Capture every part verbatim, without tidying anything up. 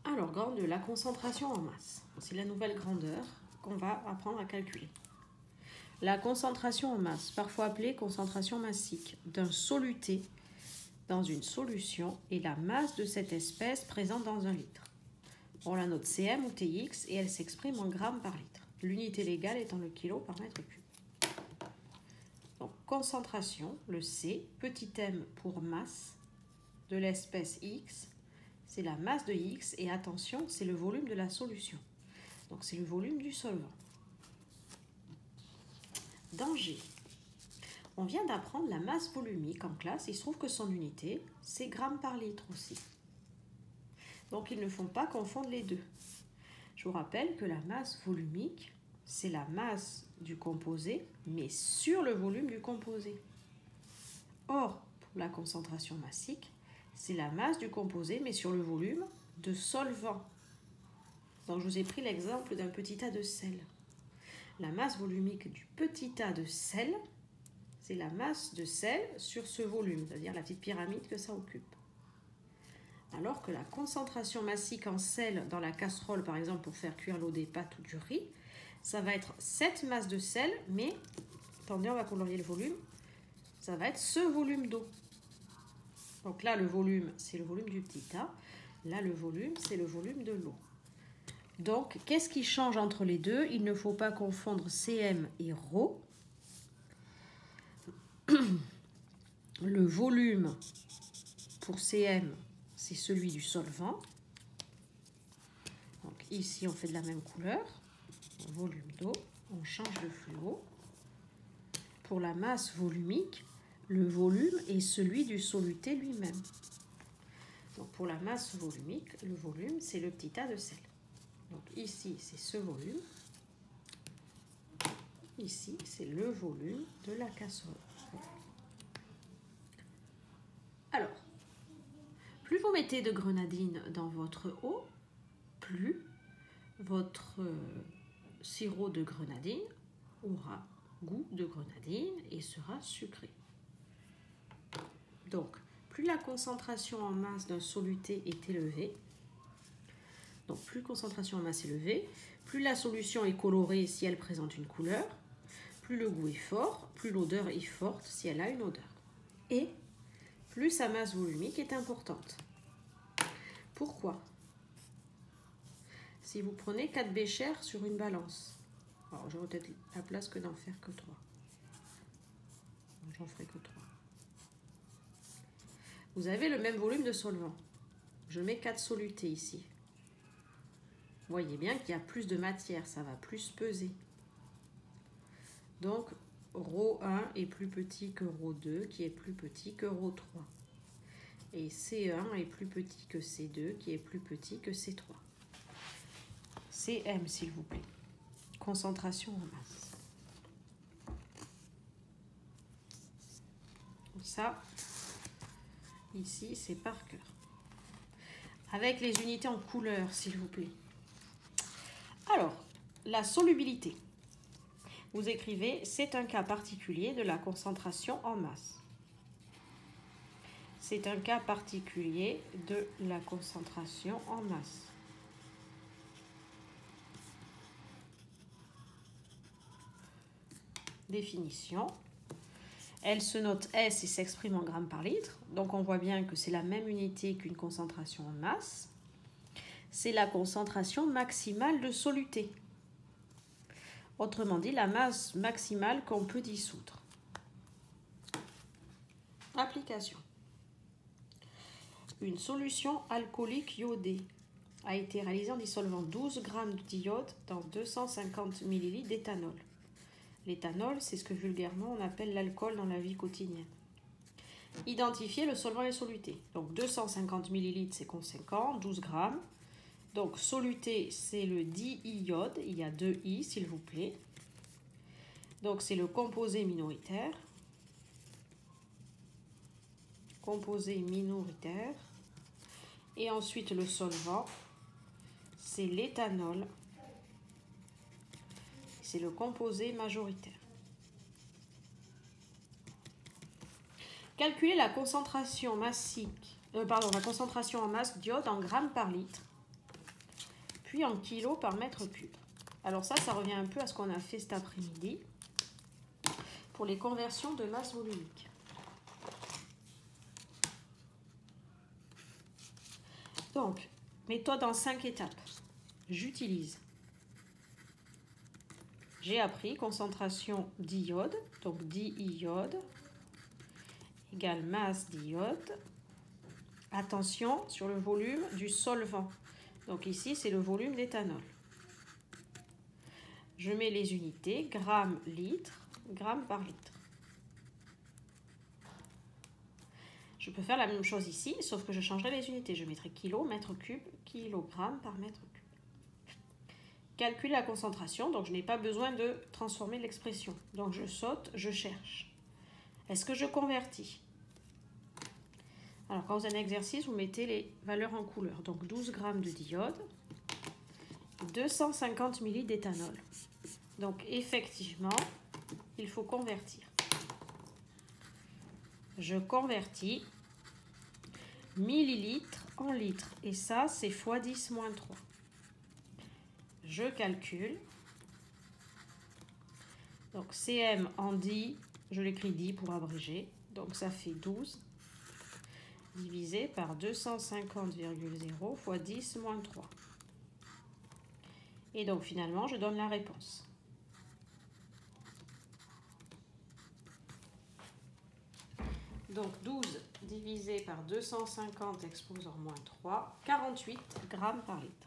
Alors, grande deux, la concentration en masse. C'est la nouvelle grandeur qu'on va apprendre à calculer. La concentration en masse, parfois appelée concentration massique, d'un soluté dans une solution est la masse de cette espèce présente dans un litre. On la note C M ou T X et elle s'exprime en grammes par litre. L'unité légale étant le kilo par mètre cube. Donc, concentration, le C, petit m pour masse de l'espèce X, c'est la masse de X et attention, c'est le volume de la solution. Donc, c'est le volume du solvant. Dans G, on vient d'apprendre la masse volumique en classe. Il se trouve que son unité, c'est grammes par litre aussi. Donc, il ne faut pas confondre les deux. Je vous rappelle que la masse volumique, c'est la masse du composé, mais sur le volume du composé. Or, pour la concentration massique, c'est la masse du composé, mais sur le volume de solvant. Donc, je vous ai pris l'exemple d'un petit tas de sel. La masse volumique du petit tas de sel, c'est la masse de sel sur ce volume, c'est-à-dire la petite pyramide que ça occupe. Alors que la concentration massique en sel dans la casserole, par exemple, pour faire cuire l'eau des pâtes ou du riz, ça va être cette masse de sel, mais, attendez, on va colorier le volume, ça va être ce volume d'eau. Donc là, le volume, c'est le volume du petit tas. Là, le volume, c'est le volume de l'eau. Donc, qu'est-ce qui change entre les deux? Il ne faut pas confondre C M et ρ. Le volume pour C M, c'est celui du solvant. Donc ici, on fait de la même couleur. Volume d'eau, on change de fluo. Pour la masse volumique, le volume est celui du soluté lui-même. Donc pour la masse volumique, le volume, c'est le petit tas de sel. Donc ici, c'est ce volume. Ici, c'est le volume de la casserole. Alors, plus vous mettez de grenadine dans votre eau, plus votre sirop de grenadine aura goût de grenadine et sera sucré. Donc, plus la concentration en masse d'un soluté est élevée, donc plus la concentration en masse est élevée, plus la solution est colorée si elle présente une couleur, plus le goût est fort, plus l'odeur est forte si elle a une odeur. Et plus sa masse volumique est importante. Pourquoi? Si vous prenez quatre béchères sur une balance, alors j'aurais peut-être la place que d'en faire que trois. J'en ferai que trois. Vous avez le même volume de solvant. Je mets quatre solutés ici. Vous voyez bien qu'il y a plus de matière, ça va plus peser. Donc, ρ un est plus petit que ρ deux, qui est plus petit que ρ trois. Et C un est plus petit que C deux, qui est plus petit que C trois. C M, s'il vous plaît. Concentration en masse. Ça, ici, c'est par cœur. Avec les unités en couleur, s'il vous plaît. Alors, la solubilité. Vous écrivez, c'est un cas particulier de la concentration en masse. C'est un cas particulier de la concentration en masse. Définition. Elle se note S et s'exprime en grammes par litre. Donc, on voit bien que c'est la même unité qu'une concentration en masse. C'est la concentration maximale de soluté. Autrement dit, la masse maximale qu'on peut dissoudre. Application. Une solution alcoolique iodée a été réalisée en dissolvant douze grammes d'iode dans deux cent cinquante millilitres d'éthanol. L'éthanol, c'est ce que vulgairement on appelle l'alcool dans la vie quotidienne. Identifier le solvant et soluté. Donc deux cent cinquante millilitres, c'est conséquent, douze grammes. Donc soluté, c'est le diiode, il y a deux i s'il vous plaît. Donc c'est le composé minoritaire. Composé minoritaire. Et ensuite le solvant, c'est l'éthanol. C'est le composé majoritaire. Calculer la concentration massique, euh, pardon, la concentration en masse d'iode en grammes par litre puis en kilos par mètre cube. Alors ça, ça revient un peu à ce qu'on a fait cet après-midi pour les conversions de masse volumique. Donc, méthode en cinq étapes. J'utilise. J'ai appris concentration d'iode, donc diiode égale masse d'iode. Attention sur le volume du solvant. Donc ici, c'est le volume d'éthanol. Je mets les unités, grammes, litres, grammes par litre. Je peux faire la même chose ici, sauf que je changerai les unités. Je mettrai kilo, mètre cube, kilogramme par mètre cube. Calcule la concentration, donc je n'ai pas besoin de transformer l'expression. Donc je saute, je cherche. Est-ce que je convertis? Alors quand vous avez un exercice, vous mettez les valeurs en couleur. Donc douze grammes de diode, deux cent cinquante millilitres d'éthanol. Donc effectivement, il faut convertir. Je convertis millilitres en litres. Et ça, c'est fois dix moins trois. Je calcule. Donc C M en dix, je l'écris dix pour abréger. Donc ça fait douze divisé par deux cent cinquante virgule zéro fois dix moins trois. Et donc finalement, je donne la réponse. Donc douze divisé par deux cent cinquante exposant moins trois, quarante-huit grammes par litre.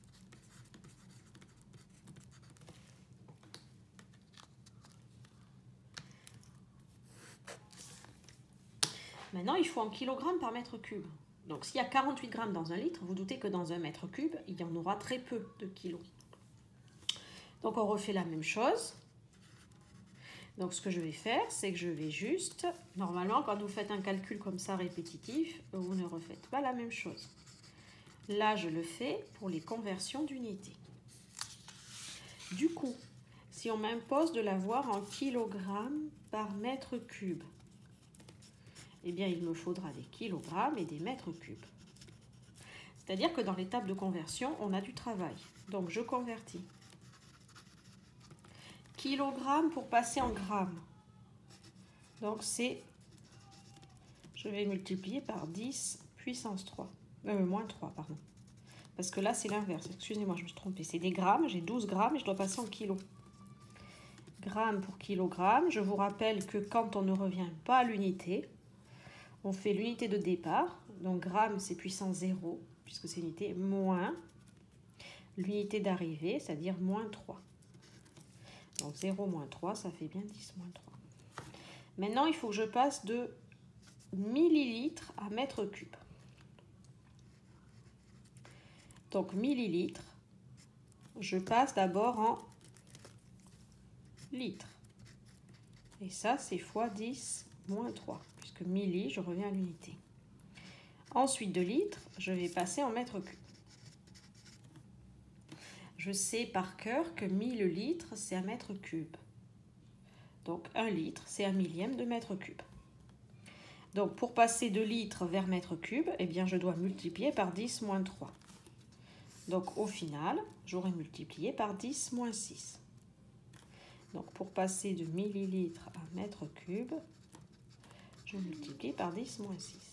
Maintenant, il faut en kilogrammes par mètre cube. Donc s'il y a quarante-huit grammes dans un litre, vous doutez que dans un mètre cube, il y en aura très peu de kilos. Donc on refait la même chose. Donc ce que je vais faire, c'est que je vais juste... Normalement, quand vous faites un calcul comme ça répétitif, vous ne refaites pas la même chose. Là, je le fais pour les conversions d'unités. Du coup, si on m'impose de l'avoir en kilogrammes par mètre cube, eh bien, il me faudra des kilogrammes et des mètres cubes. C'est-à-dire que dans l'étape de conversion, on a du travail. Donc, je convertis. Kilogrammes pour passer en grammes. Donc, c'est... Je vais multiplier par dix puissance trois. Euh, moins trois, pardon. Parce que là, c'est l'inverse. Excusez-moi, je me suis trompée. C'est des grammes. J'ai douze grammes et je dois passer en kilos. Grammes pour kilogramme. Je vous rappelle que quand on ne revient pas à l'unité, on fait l'unité de départ. Donc, gramme, c'est puissance zéro, puisque c'est l'unité, moins l'unité d'arrivée, c'est-à-dire moins trois. Donc, zéro moins trois, ça fait bien dix moins trois. Maintenant, il faut que je passe de millilitres à mètre cube. Donc, millilitres, je passe d'abord en litres. Et ça, c'est fois dix moins trois, puisque milli, je reviens à l'unité. Ensuite, de litres, je vais passer en mètre cube. Je sais par cœur que mille litres, c'est un mètre cube. Donc, un litre, c'est un millième de mètre cube. Donc, pour passer de litres vers mètre cube, eh bien, je dois multiplier par dix moins trois. Donc, au final, j'aurai multiplié par dix moins six. Donc, pour passer de millilitres à mètre cube, je multiplie par dix moins six.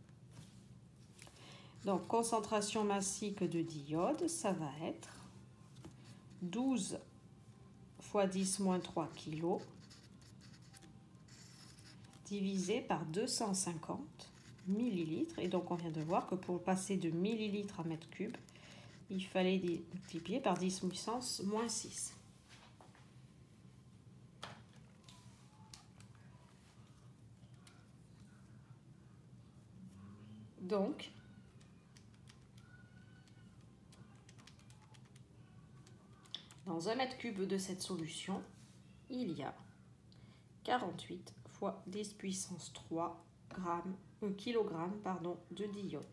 Donc, concentration massique de diode, ça va être douze fois dix moins trois kilos divisé par deux cent cinquante millilitres. Et donc, on vient de voir que pour passer de millilitres à mètre cube, il fallait multiplier par dix puissance moins six. Donc, dans un mètre cube de cette solution, il y a quarante-huit fois dix puissance trois grammes, euh, kilogrammes pardon, de diode.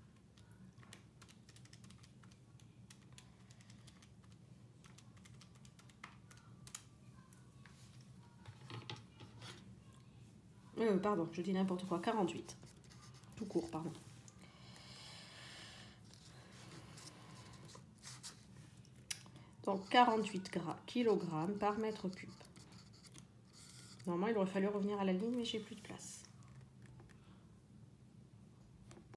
Euh, pardon, je dis n'importe quoi, quarante-huit. Tout court, pardon. Donc quarante-huit kilogrammes par mètre cube. Normalement, il aurait fallu revenir à la ligne, mais j'ai plus de place.